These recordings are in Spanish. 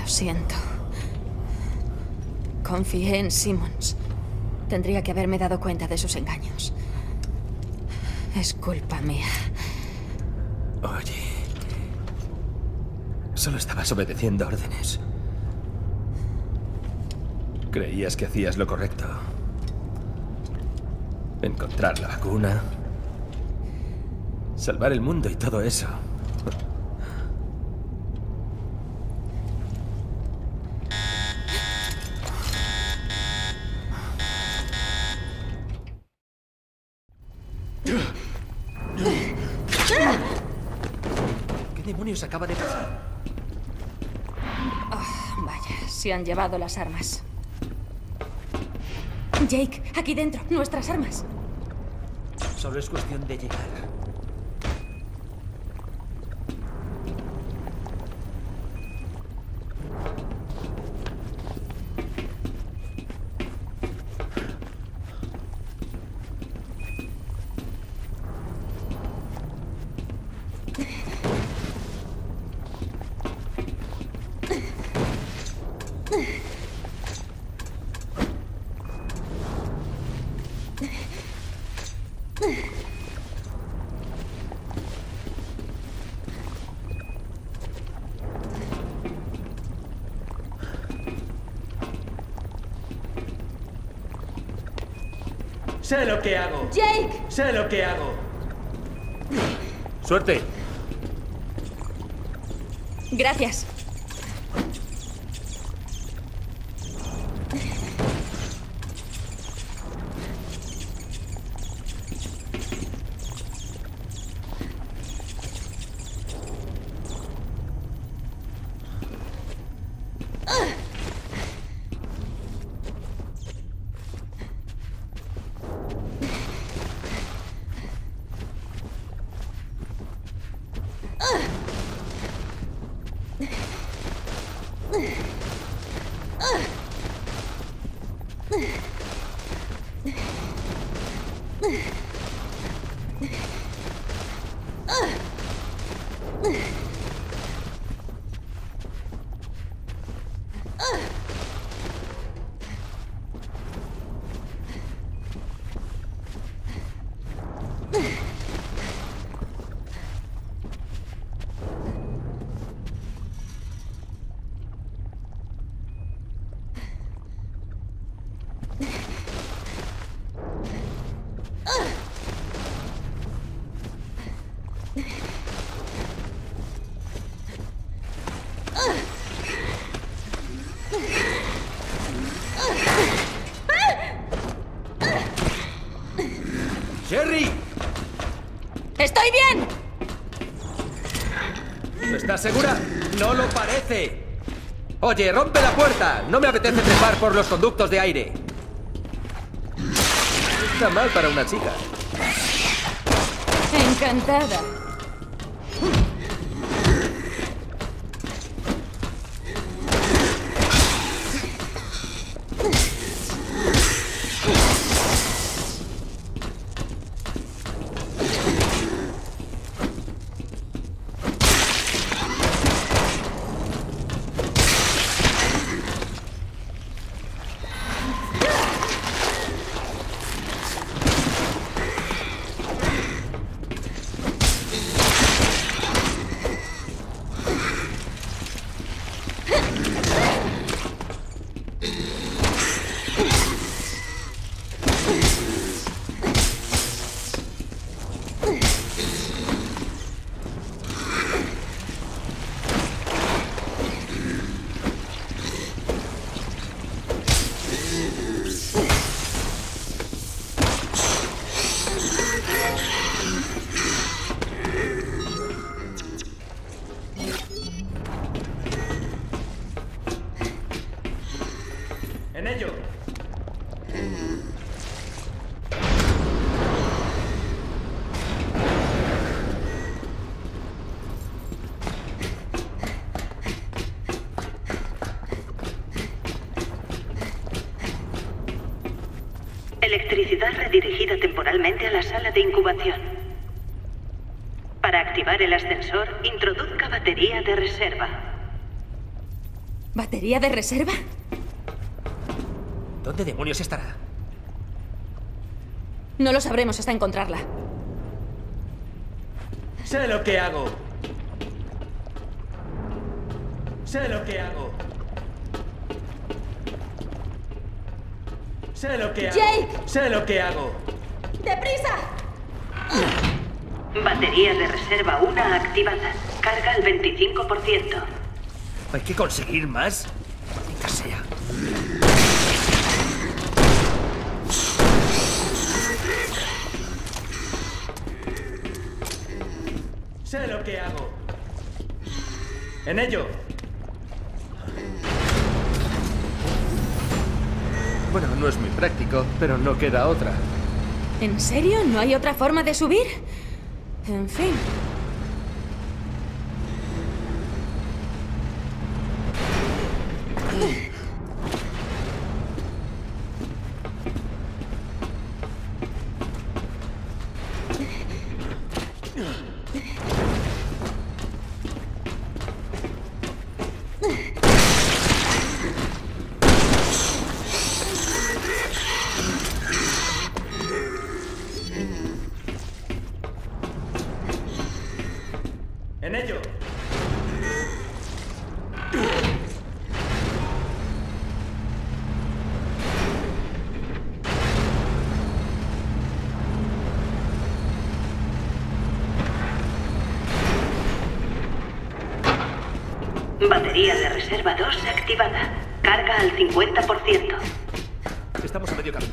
siento. Confié en Simmons. Tendría que haberme dado cuenta de sus engaños. Es culpa mía. Oye... Solo estabas obedeciendo órdenes. Creías que hacías lo correcto. Encontrar la vacuna. Salvar el mundo y todo eso. ¿Qué demonios acaba de pasar? Oh, vaya, se han llevado las armas. Jake, aquí dentro, nuestras armas. Solo es cuestión de llegar. Sé lo que hago. ¡Jake! Sé lo que hago. ¡Suerte! Gracias. ¡Sherry! ¡Estoy bien! ¿Estás segura? No lo parece. Oye, rompe la puerta. No me apetece trepar por los conductos de aire. Está mal para una chica. Encantada. En ello. Electricidad redirigida temporalmente a la sala de incubación. Para activar el ascensor, introduzca batería de reserva. ¿Batería de reserva? ¿Dónde demonios estará? No lo sabremos hasta encontrarla. Sé lo que hago. Sé lo que hago. Sé lo que hago. ¡Jake! Sé lo que hago. ¡Deprisa! Batería de reserva 1 activada. Carga al 25%. ¿Hay que conseguir más? Maldita sea. Sé lo que hago. En ello. Bueno, no es muy práctico, pero no queda otra. ¿En serio? ¿No hay otra forma de subir? En fin. En ello. Batería de reserva 2 activada. Carga al 50%. Estamos a medio camino.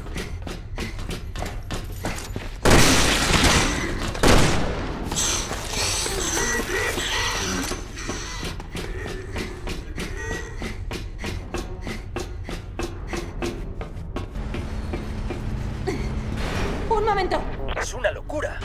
¡Un momento! Es una locura.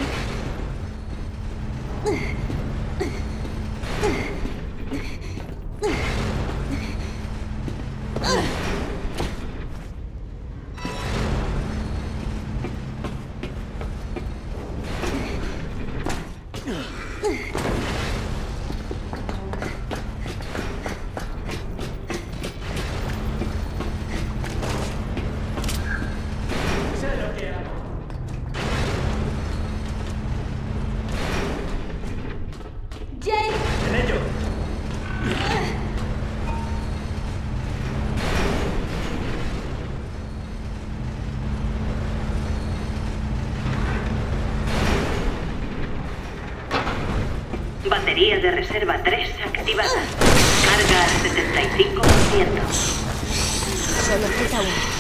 Sé lo que hago. ¡Jake! En ello. Batería de reserva 3 activada. Carga al 75%. Solo falta uno.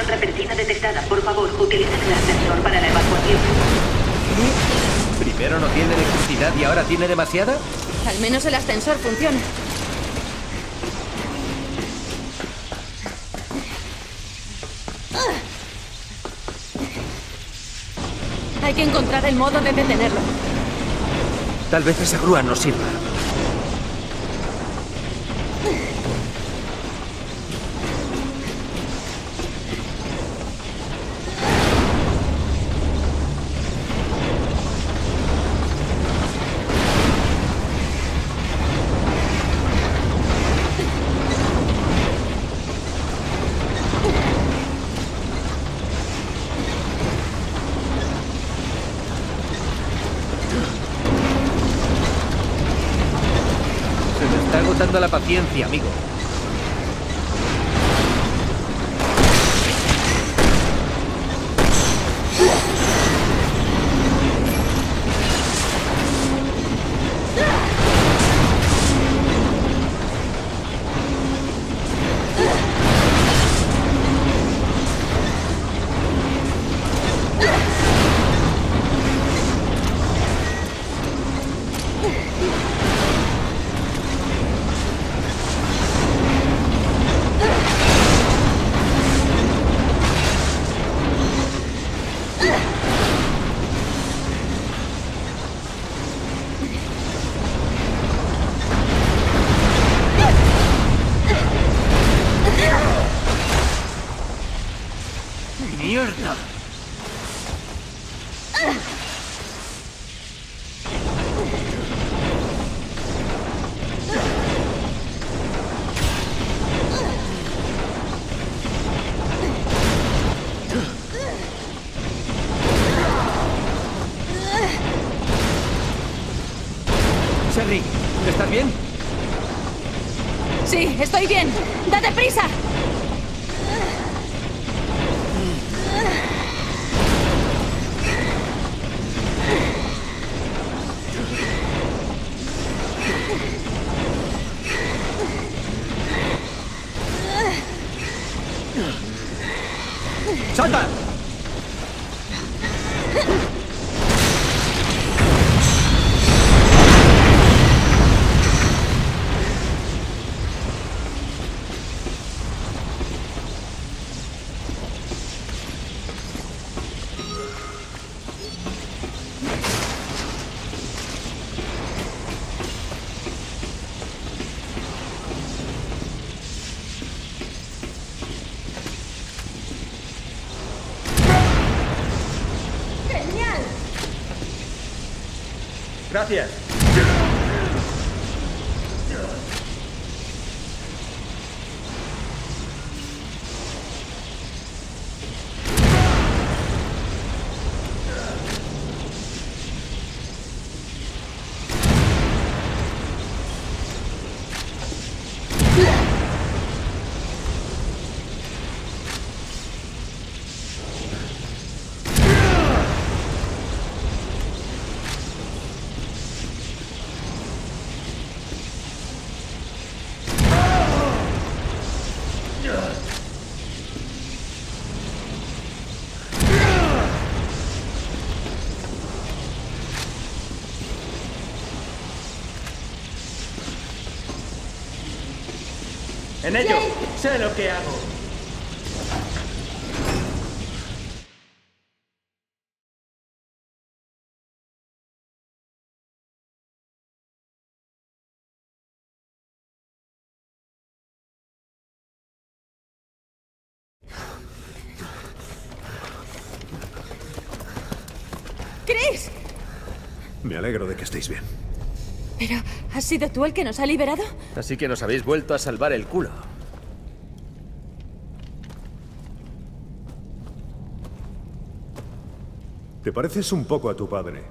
Explosión repentina detectada. Por favor, utilicen el ascensor para la evacuación. Primero no tiene electricidad y ahora tiene demasiada. Al menos el ascensor funciona. Hay que encontrar el modo de detenerlo. Tal vez esa grúa nos sirva. Se me está agotando la paciencia, amigo. ¡Mierda! Sherry, ¿estás bien? Sí, estoy bien. ¡Date prisa! ¡Salta! Gracias. En ello, sé lo que hago. ¡Chris! Me alegro de que estéis bien. ¿Pero has sido tú el que nos ha liberado? Así que nos habéis vuelto a salvar el culo. Te pareces un poco a tu padre.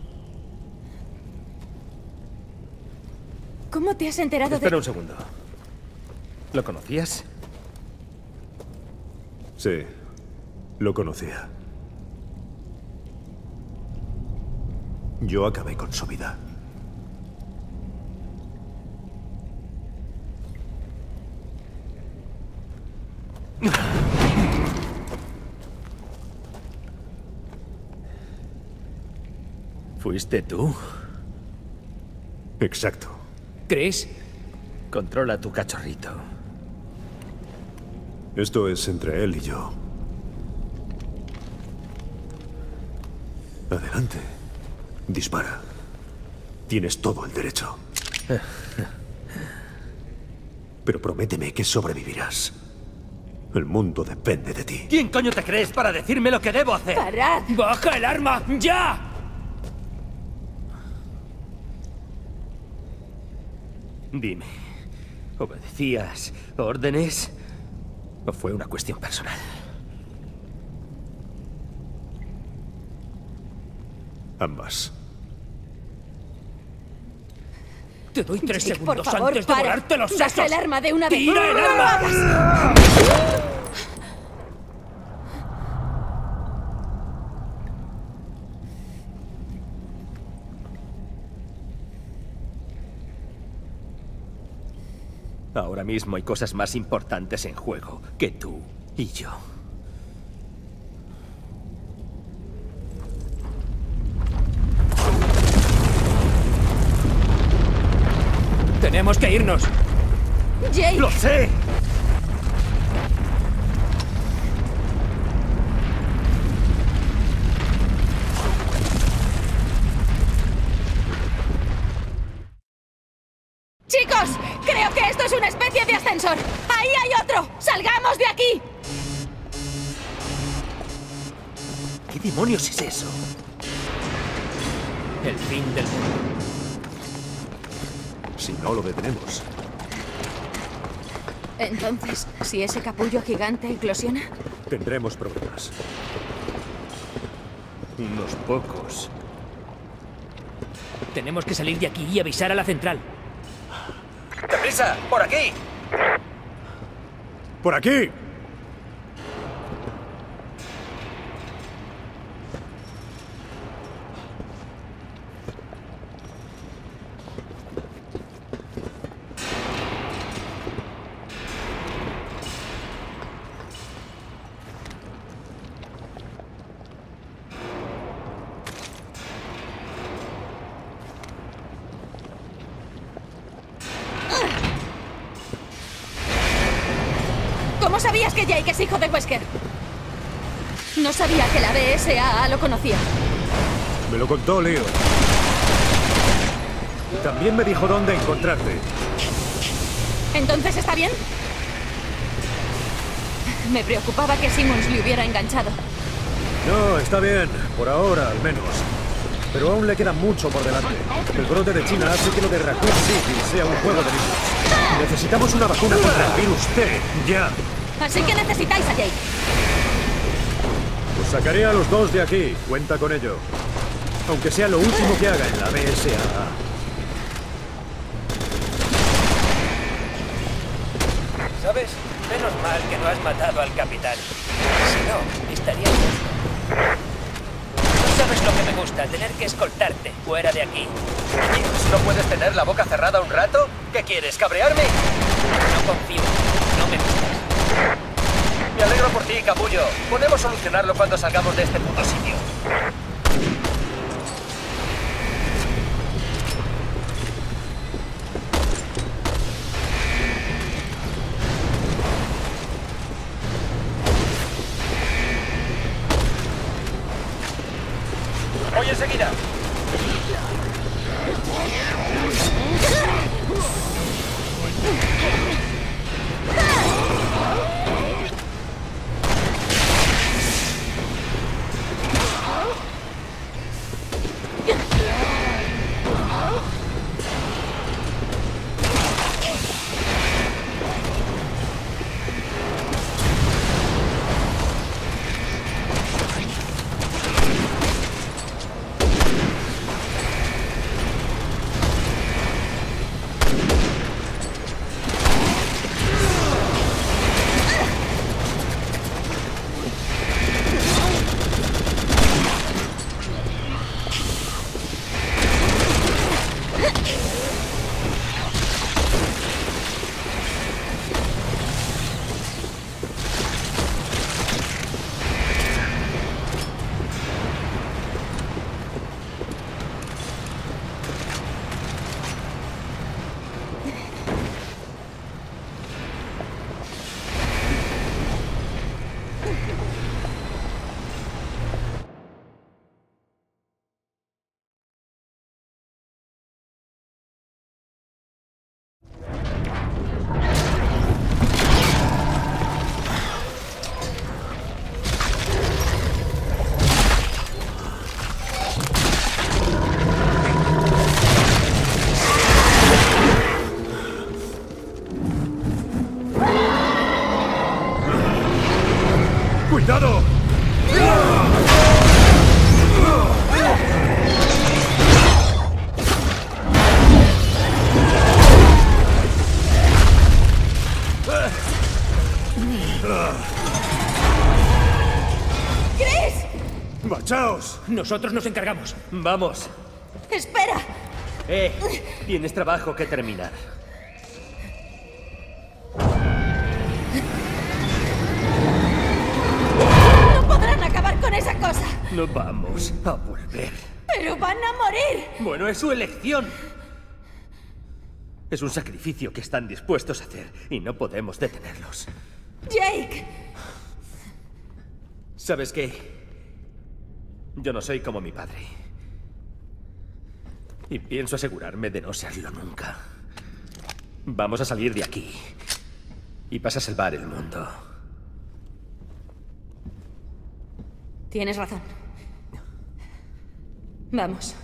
¿Cómo te has enterado Espera de...? un segundo. ¿Lo conocías? Sí, lo conocía. Yo acabé con su vida. ¿Fuiste tú? Exacto. ¿Crees? Controla tu cachorrito. Esto es entre él y yo. Adelante. Dispara. Tienes todo el derecho. Pero prométeme que sobrevivirás. El mundo depende de ti. ¿Quién coño te crees para decirme lo que debo hacer? ¡Parad! ¡Baja el arma! ¡Ya! Dime, ¿obedecías órdenes o fue una cuestión personal? Ambas. Te doy 3 Jake, segundos por favor, antes de para. volarte los Baja sesos. el arma de una vez. ¡Tira el ¡No lo arma! hagas! Ahora mismo hay cosas más importantes en juego que tú y yo. Tenemos que irnos. Jake, ¡Lo sé! chicos, creo que esto es una especie de ascensor. ¡Ahí hay otro! ¡Salgamos de aquí! ¿Qué demonios es eso? El fin del mundo. Si no lo detenemos. Entonces, si ese capullo gigante eclosiona, Tendremos problemas. Unos pocos. Tenemos que salir de aquí y avisar a la central. ¡Deprisa! ¡Por aquí! ¡Por aquí! ¿cómo sabías que Jake es hijo de Wesker? No sabía que la BSAA lo conocía. Me lo contó Leo. También me dijo dónde encontrarte. ¿Entonces está bien? Me preocupaba que Simmons le hubiera enganchado. No, está bien. Por ahora, al menos. Pero aún le queda mucho por delante. El brote de China hace que lo de Raccoon City sea un juego de niños. Necesitamos una vacuna contra el virus T. Ya. Así que necesitáis a Jake. Os sacaré a los dos de aquí. Cuenta con ello. Aunque sea lo último que haga en la BSAA. ¿Sabes? Menos mal que no has matado al capitán. Si no, estaría muerto. No sabes lo que me gusta, tener que escoltarte fuera de aquí. ¿No puedes tener la boca cerrada un rato? ¿Qué quieres, cabrearme? No confío, no me gustas. Me alegro por ti, capullo. Podemos solucionarlo cuando salgamos de este puto sitio. Voy enseguida. ¡Cuidado! ¡Chris! ¡Marchaos! Nosotros nos encargamos. Vamos. ¡Espera! Tienes trabajo que terminar. ¡No podrán acabar con esa cosa! No vamos a volver. ¡Pero van a morir! Bueno, es su elección. Es un sacrificio que están dispuestos a hacer y no podemos detenerlos. ¡Jake! ¿Sabes qué? Yo no soy como mi padre. Y pienso asegurarme de no serlo nunca. Vamos a salir de aquí. Y vas a salvar el mundo. Tienes razón. Vamos.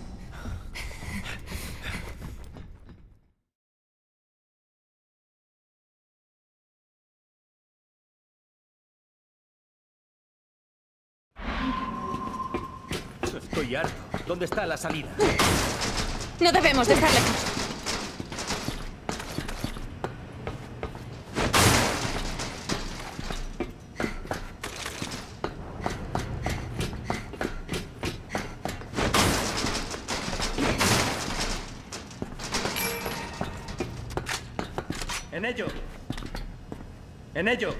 Estoy harto. ¿Dónde está la salida? No debemos de estar lejos. ¡En ello! ¡En ello!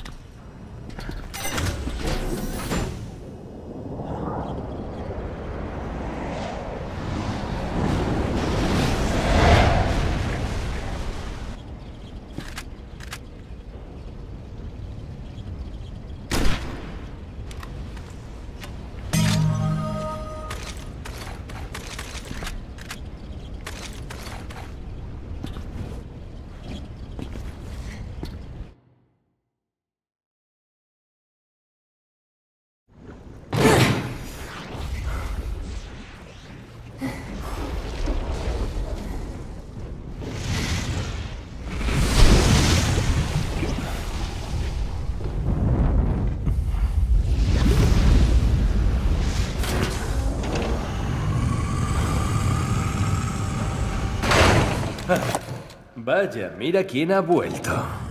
Vaya, mira quién ha vuelto.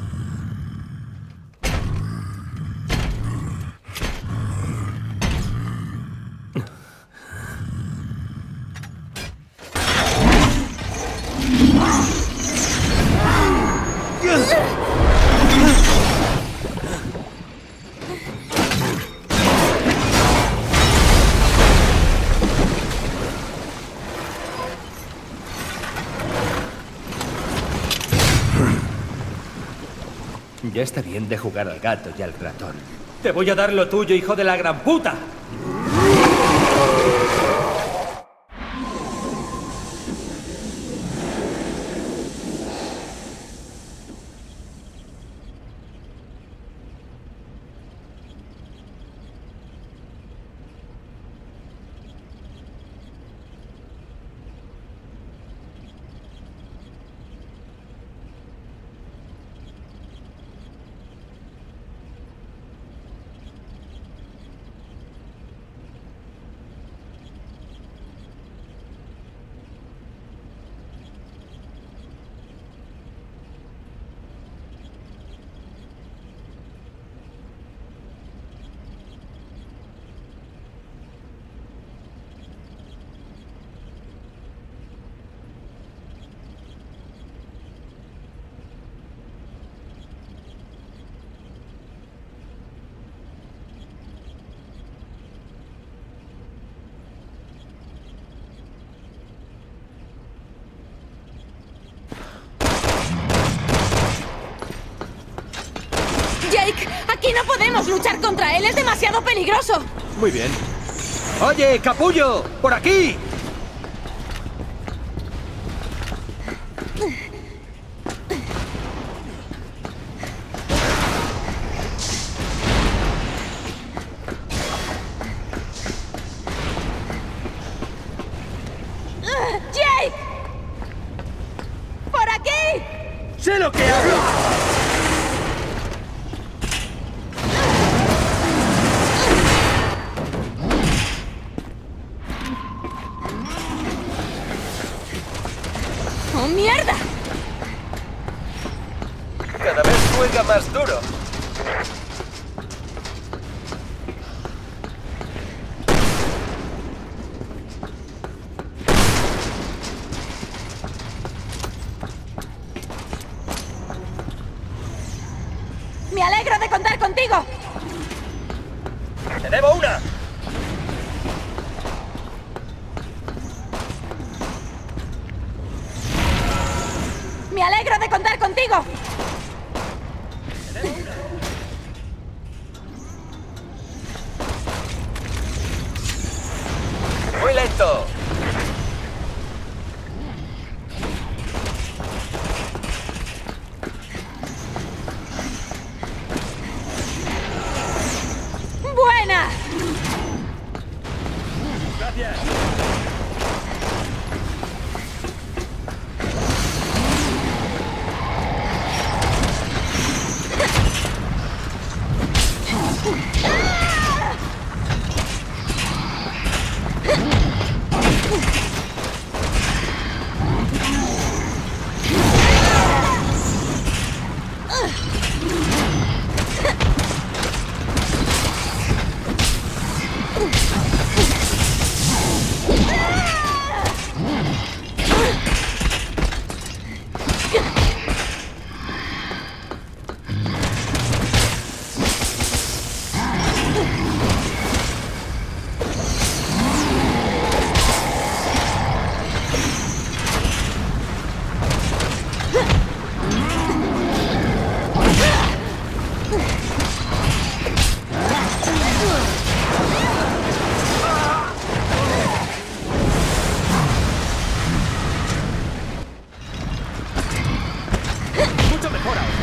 Ya está bien de jugar al gato y al ratón. ¡Te voy a dar lo tuyo, hijo de la gran puta! ¡Jake! ¡Aquí no podemos luchar contra él! ¡Es demasiado peligroso! Muy bien. ¡Oye, capullo! ¡Por aquí! ¡Jake! ¡Por aquí! ¡Sé lo que hago! más duro. ¡Me alegro de contar contigo! ¡Te debo una! ¡Me alegro de contar contigo! ¡Muy lento! ¡Buena! Gracias. Mucho mejor ahora.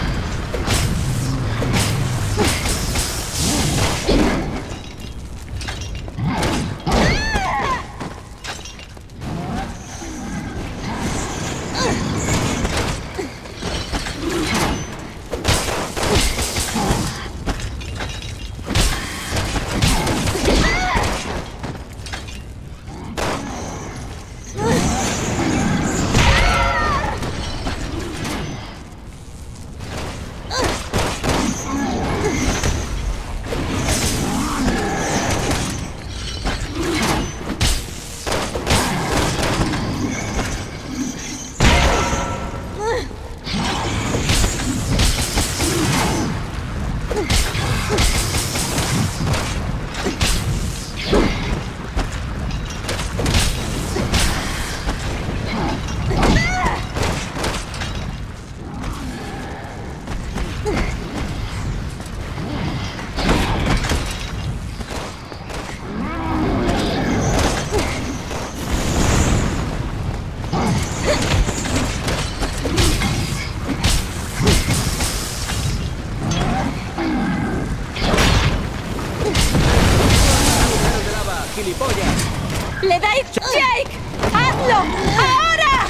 ¡Le dais! ¡Jake! ¡Hazlo! ¡Ahora!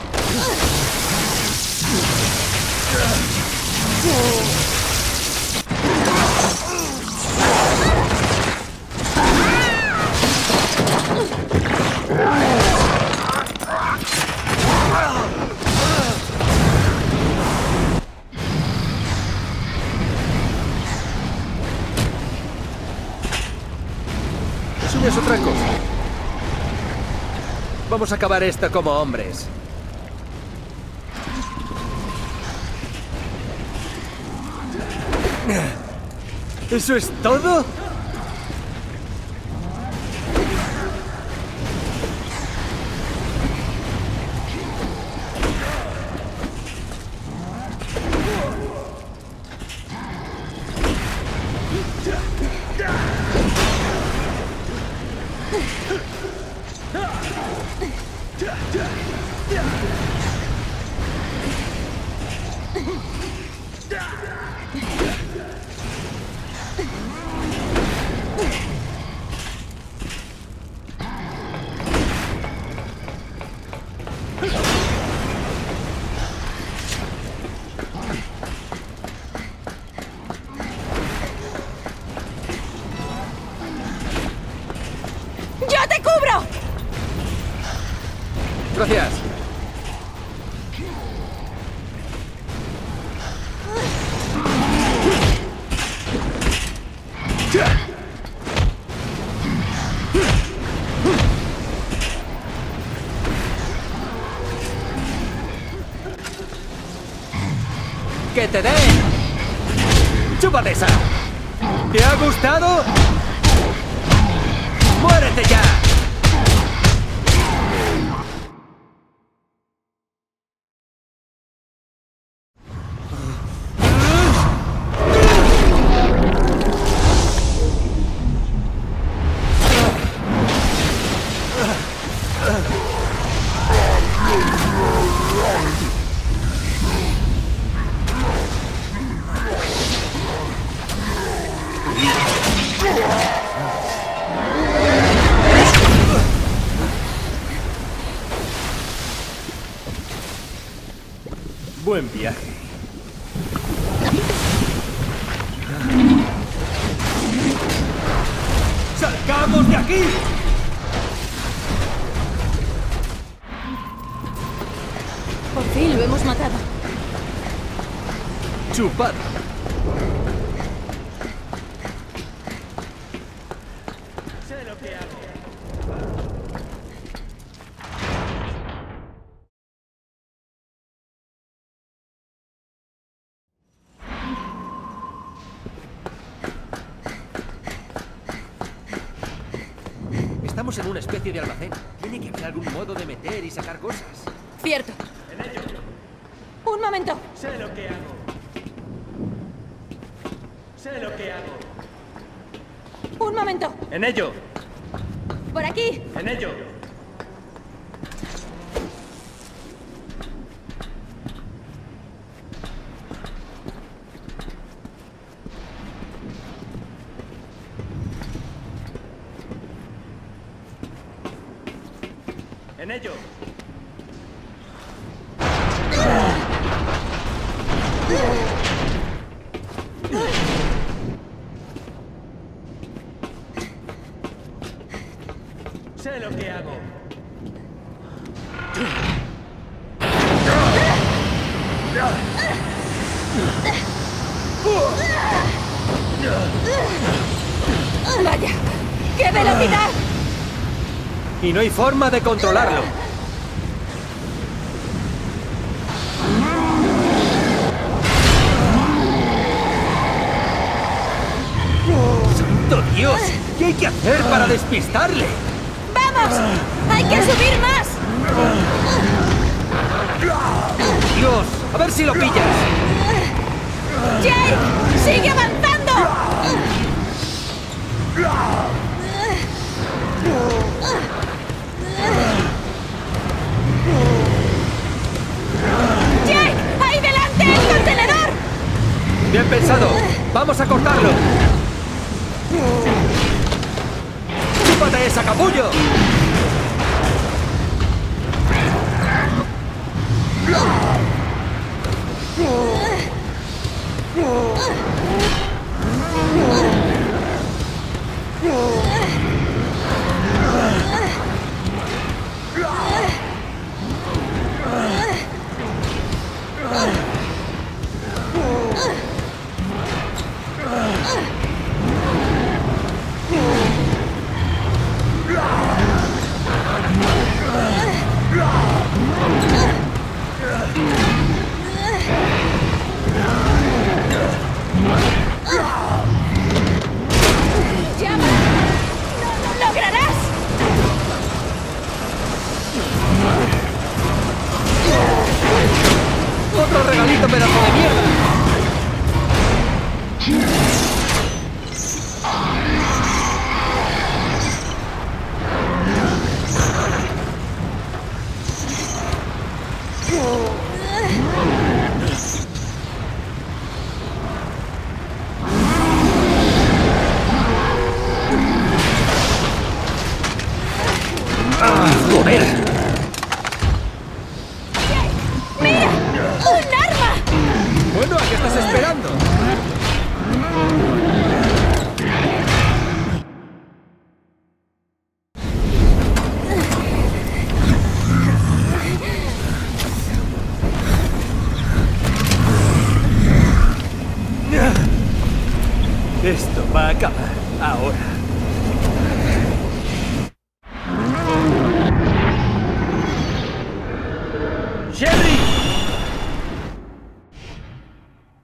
Eso ya es otra cosa. Vamos a acabar esto como hombres. ¿Eso es todo? ¡Yo te cubro! Gracias. que te den! ¡Chúpate esa! ¿Te ha gustado? ¡Muérete ya! Buen viaje. ¡Salgamos de aquí! Por fin lo hemos matado. ¡Chupad! Sé lo que hago. Estamos en una especie de almacén. Tiene que haber algún modo de meter y sacar cosas. Cierto. En ello. Un momento. Sé lo que hago. Sé lo que hago. Un momento. En ello. Por aquí. En ello. En ello. Sé lo que hago. Vaya. ¡Qué velocidad! Y no hay forma de controlarlo. ¡Santo Dios! ¿Qué hay que hacer para despistarle? ¡Vamos! ¡Hay que subir más! ¡Dios! A ver si lo pillas. ¡Jake! ¡Sigue avanzando! ¡Jake! ¡Ahí delante el contenedor! Bien pensado. Vamos a cortarlo. ¡Chúpate esa, capullo! ¡Llama! ¡Lo lograrás! ¡Otro regalito, pedazo de mierda! ¡Joder! ¡Mira! ¡Un arma! Bueno, ¿a qué estás esperando? Esto va a acabar ahora. ¡Sherry!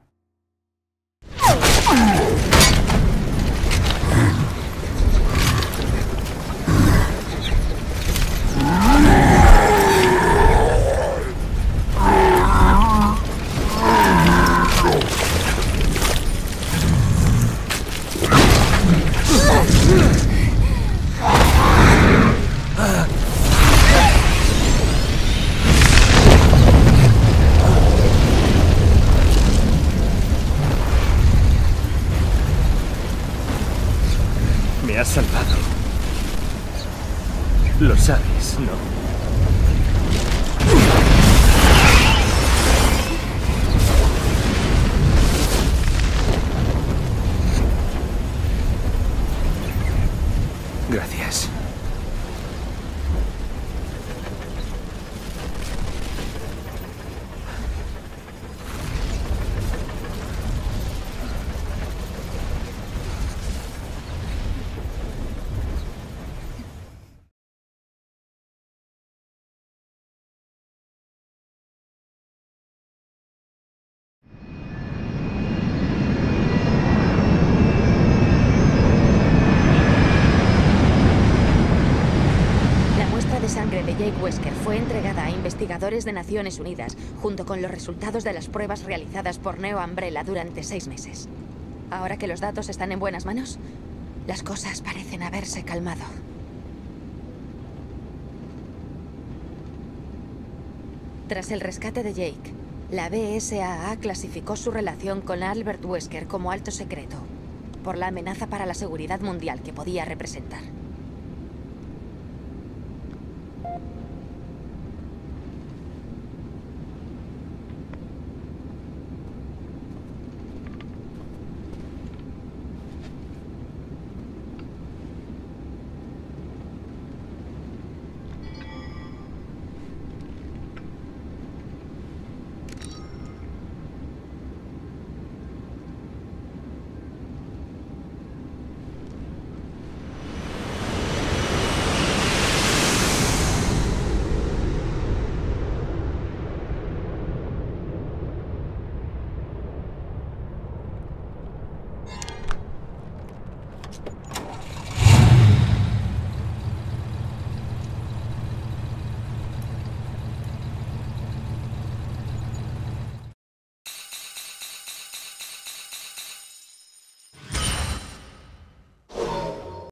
salvado. Lo sabes, ¿no? Gracias. Sangre de Jake Wesker fue entregada a investigadores de Naciones Unidas, junto con los resultados de las pruebas realizadas por Neo Umbrella durante 6 meses. Ahora que los datos están en buenas manos, las cosas parecen haberse calmado. Tras el rescate de Jake, la BSAA clasificó su relación con Albert Wesker como alto secreto, por la amenaza para la seguridad mundial que podía representar.